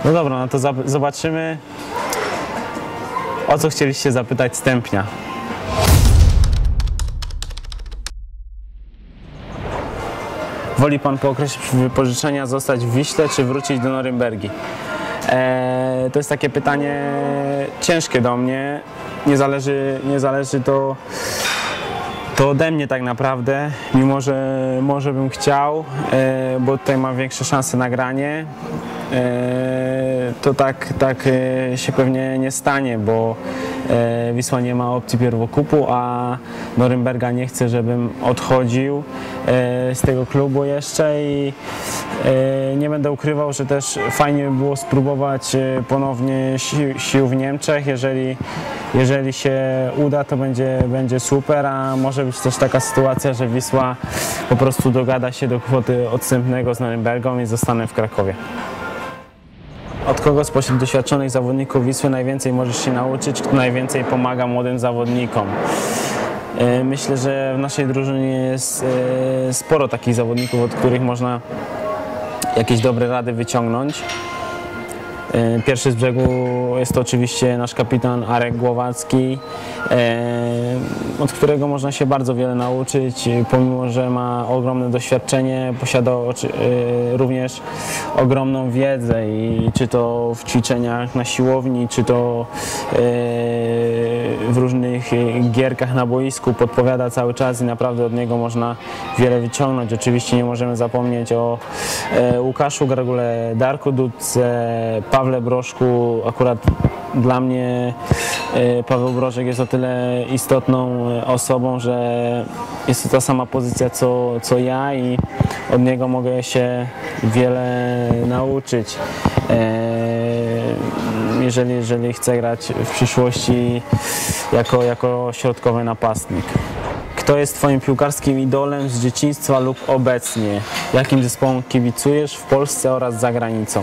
No dobra, no to zobaczymy, o co chcieliście zapytać Stępnia. Woli pan po okresie wypożyczenia zostać w Wiśle, czy wrócić do Norymbergi? To jest takie pytanie ciężkie do mnie. Nie zależy to ode mnie tak naprawdę, mimo że może bym chciał, bo tutaj mam większe szanse na granie. To tak się pewnie nie stanie, bo Wisła nie ma opcji pierwokupu, a Norymberga nie chce, żebym odchodził z tego klubu jeszcze i nie będę ukrywał, że też fajnie by było spróbować ponownie sił w Niemczech. Jeżeli się uda, to będzie super, a może być też taka sytuacja, że Wisła po prostu dogada się do kwoty odstępnego z Norymbergą i zostanę w Krakowie. Od kogo spośród doświadczonych zawodników Wisły najwięcej możesz się nauczyć, kto najwięcej pomaga młodym zawodnikom? Myślę, że w naszej drużynie jest sporo takich zawodników, od których można jakieś dobre rady wyciągnąć. Pierwszy z brzegu jest to oczywiście nasz kapitan Arek Głowacki, od którego można się bardzo wiele nauczyć, pomimo że ma ogromne doświadczenie, posiada również ogromną wiedzę i czy to w ćwiczeniach na siłowni, czy to w różnych gierkach na boisku podpowiada cały czas i naprawdę od niego można wiele wyciągnąć. Oczywiście nie możemy zapomnieć o Łukaszu Gragule, Darku Dudce, Pawle Brożku. Akurat dla mnie Paweł Brożek jest o tyle istotną osobą, że jest to ta sama pozycja co ja i od niego mogę się wiele nauczyć, jeżeli chcę grać w przyszłości jako środkowy napastnik. Kto jest twoim piłkarskim idolem z dzieciństwa lub obecnie? Jakim zespołom kibicujesz w Polsce oraz za granicą?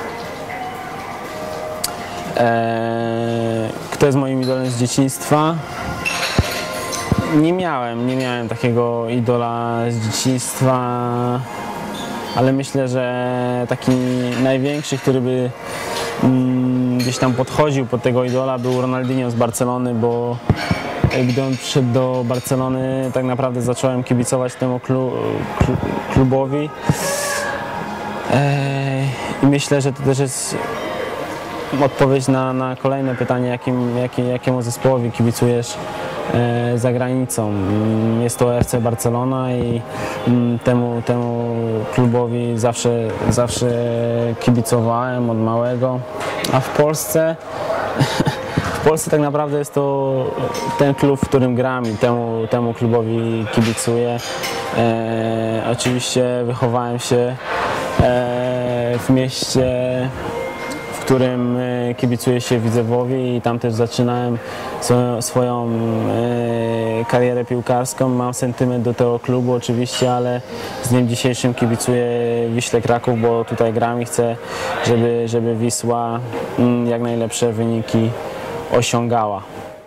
Kto jest moim idolem z dzieciństwa? Nie miałem takiego idola z dzieciństwa, ale myślę, że taki największy, który by gdzieś tam podchodził pod tego idola, był Ronaldinho z Barcelony, bo gdy on przyszedł do Barcelony, tak naprawdę zacząłem kibicować temu klubowi i myślę, że to też jest odpowiedź na kolejne pytanie, jakiemu zespołowi kibicujesz za granicą. Jest to FC Barcelona i temu klubowi zawsze kibicowałem od małego, a w Polsce tak naprawdę jest to ten klub, w którym gram i temu klubowi kibicuję. Oczywiście wychowałem się w mieście, w którym kibicuję się Widzewowi i tam też zaczynałem swoją karierę piłkarską. Mam sentyment do tego klubu oczywiście, ale z dniem dzisiejszym kibicuję Wiśle Kraków, bo tutaj gram i chcę, żeby Wisła jak najlepsze wyniki osiągała.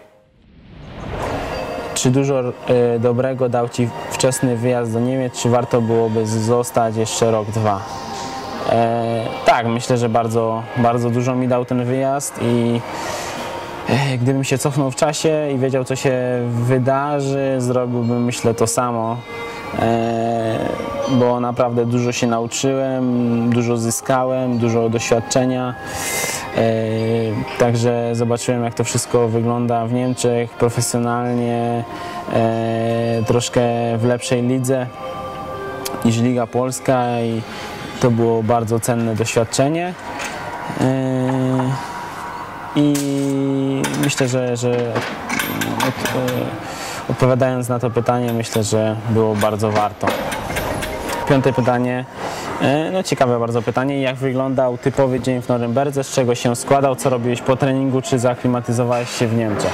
Czy dużo dobrego dał Ci wczesny wyjazd do Niemiec, czy warto byłoby zostać jeszcze rok, dwa? Tak, myślę, że bardzo dużo mi dał ten wyjazd i gdybym się cofnął w czasie i wiedział, co się wydarzy, zrobiłbym, myślę, to samo, bo naprawdę dużo się nauczyłem, dużo zyskałem, dużo doświadczenia. Także zobaczyłem, jak to wszystko wygląda w Niemczech, profesjonalnie, troszkę w lepszej lidze niż Liga Polska i to było bardzo cenne doświadczenie. I myślę, że odpowiadając na to pytanie, myślę, że było bardzo warto. Piąte pytanie. No ciekawe bardzo pytanie. Jak wyglądał typowy dzień w Norymberdze? Z czego się składał? Co robiłeś po treningu? Czy zaaklimatyzowałeś się w Niemczech?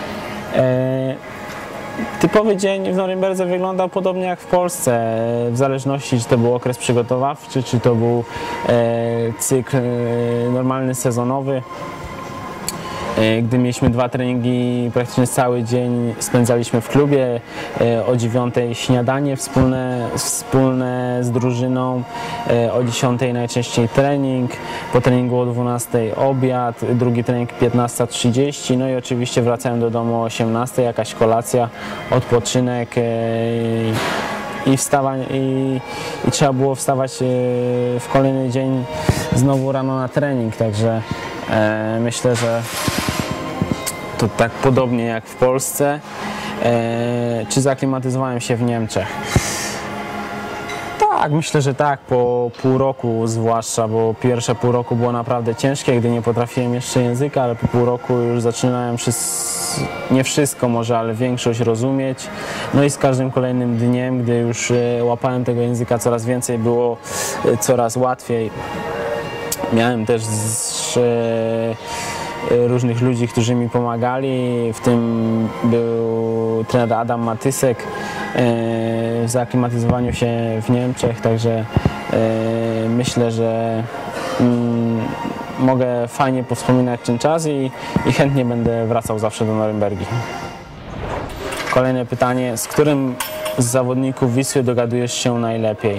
Typowy dzień w Norymberdze wyglądał podobnie jak w Polsce, w zależności, czy to był okres przygotowawczy, czy to był cykl normalny, sezonowy. gdy mieliśmy 2 treningi, praktycznie cały dzień spędzaliśmy w klubie, o 9 śniadanie wspólne z drużyną, o 10 najczęściej trening, po treningu o 12 obiad, drugi trening 15:30, no i oczywiście wracałem do domu o 18, jakaś kolacja, odpoczynek i wstawanie, i trzeba było wstawać w kolejny dzień znowu rano na trening, także myślę, że to tak podobnie jak w Polsce. Czy zaklimatyzowałem się w Niemczech? Tak, myślę, że tak, po pół roku zwłaszcza, bo pierwsze pół roku było naprawdę ciężkie, gdy nie potrafiłem jeszcze języka, ale po pół roku już zaczynałem nie wszystko może, ale większość rozumieć. No i z każdym kolejnym dniem, gdy już łapałem tego języka coraz więcej, było coraz łatwiej. Miałem też różnych ludzi, którzy mi pomagali, w tym był trener Adam Matysek w zaaklimatyzowaniu się w Niemczech, także myślę, że mogę fajnie powspominać ten czas i chętnie będę wracał zawsze do Norymbergi. Kolejne pytanie, z którym z zawodników Wisły dogadujesz się najlepiej?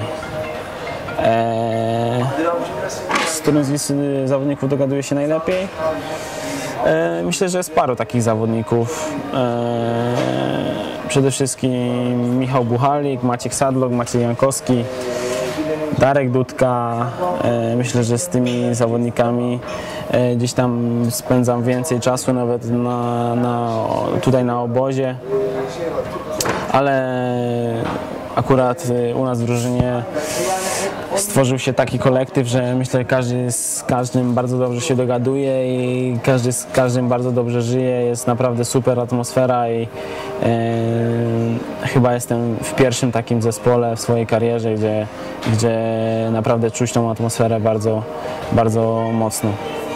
Z którym z Wisły zawodników dogaduje się najlepiej? Myślę, że jest paru takich zawodników. Przede wszystkim Michał Buchalik, Maciek Sadlok, Maciej Jankowski, Darek Dudka. Myślę, że z tymi zawodnikami gdzieś tam spędzam więcej czasu, nawet tutaj na obozie. Ale akurat u nas w drużynie stworzył się taki kolektyw, że myślę, że każdy z każdym bardzo dobrze się dogaduje i każdy z każdym bardzo dobrze żyje. Jest naprawdę super atmosfera i chyba jestem w pierwszym takim zespole w swojej karierze, gdzie naprawdę czuć tą atmosferę bardzo, bardzo mocno.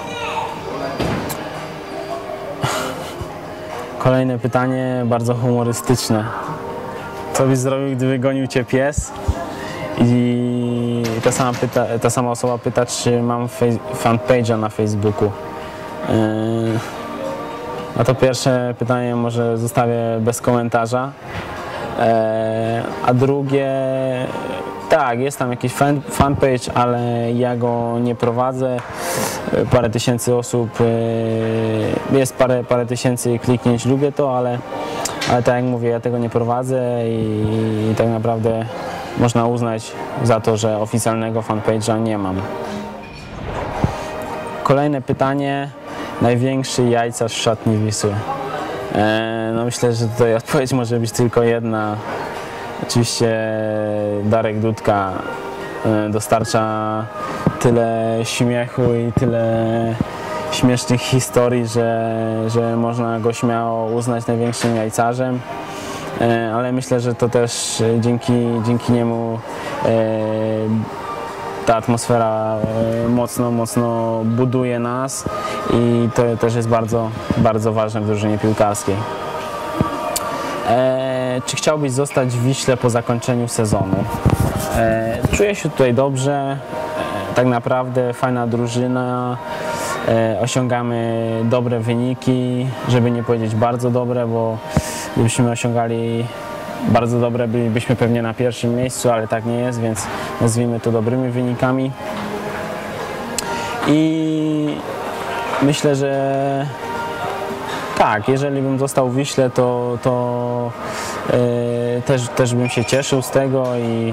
Kolejne pytanie, bardzo humorystyczne. Co byś zrobił, gdyby gonił cię pies? I ta sama osoba pyta, czy mam fanpage'a na Facebooku. No to pierwsze pytanie może zostawię bez komentarza. A drugie, tak, jest tam jakiś fanpage, ale ja go nie prowadzę. Parę tysięcy osób, jest parę tysięcy kliknięć, lubię to, ale tak jak mówię, ja tego nie prowadzę i tak naprawdę można uznać za to, że oficjalnego fanpage'a nie mam. Kolejne pytanie. Największy jajcarz w szatni Wisły? No myślę, że tutaj odpowiedź może być tylko jedna. Oczywiście Darek Dudka dostarcza tyle śmiechu i tyle śmiesznych historii, że można go śmiało uznać największym jajcarzem. Ale myślę, że to też dzięki niemu ta atmosfera mocno buduje nas i to też jest bardzo, bardzo ważne w drużynie piłkarskiej. Czy chciałbyś zostać w Wiśle po zakończeniu sezonu? Czuję się tutaj dobrze, tak naprawdę fajna drużyna, osiągamy dobre wyniki, żeby nie powiedzieć bardzo dobre, bo gdybyśmy osiągali bardzo dobre, bylibyśmy pewnie na pierwszym miejscu, ale tak nie jest, więc nazwijmy to dobrymi wynikami. I myślę, że tak, jeżeli bym został w Wiśle, to też bym się cieszył z tego i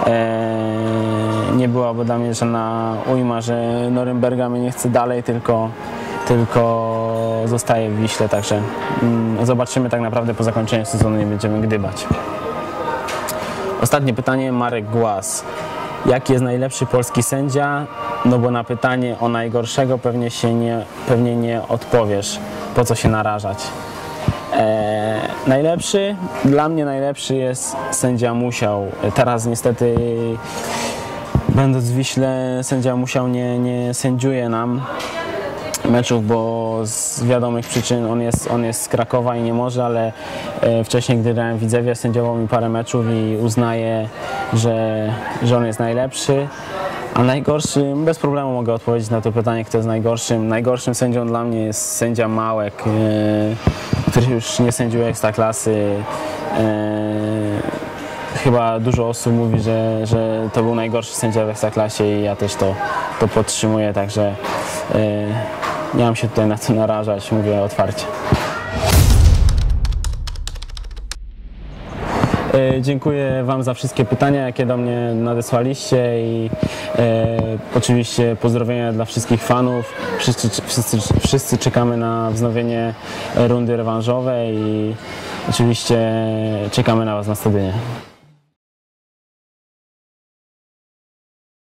nie byłaby dla mnie żadna ujma, że Norymberga mnie nie chce dalej, tylko zostaje w Wiśle, także zobaczymy tak naprawdę po zakończeniu sezonu, nie będziemy gdybać. Ostatnie pytanie, Marek Głaz. Jaki jest najlepszy polski sędzia? No bo na pytanie o najgorszego pewnie nie odpowiesz, po co się narażać. Najlepszy? Dla mnie najlepszy jest sędzia Musiał. Teraz niestety, będąc w Wiśle, sędzia Musiał nie sędziuje nam meczów, bo z wiadomych przyczyn on jest z Krakowa i nie może, ale wcześniej, gdy grałem w Widzewie, sędziował mi parę meczów i uznaję, że on jest najlepszy. A najgorszym, bez problemu mogę odpowiedzieć na to pytanie, kto jest najgorszym. Najgorszym sędzią dla mnie jest sędzia Małek, który już nie sędziuje Ekstraklasy. Chyba dużo osób mówi, że to był najgorszy sędzia w Ekstraklasie i ja też to podtrzymuję, także nie mam się tutaj na co narażać, mówię otwarcie. Dziękuję Wam za wszystkie pytania, jakie do mnie nadesłaliście i oczywiście pozdrowienia dla wszystkich fanów. Wszyscy czekamy na wznowienie rundy rewanżowej i oczywiście czekamy na Was na stadionie.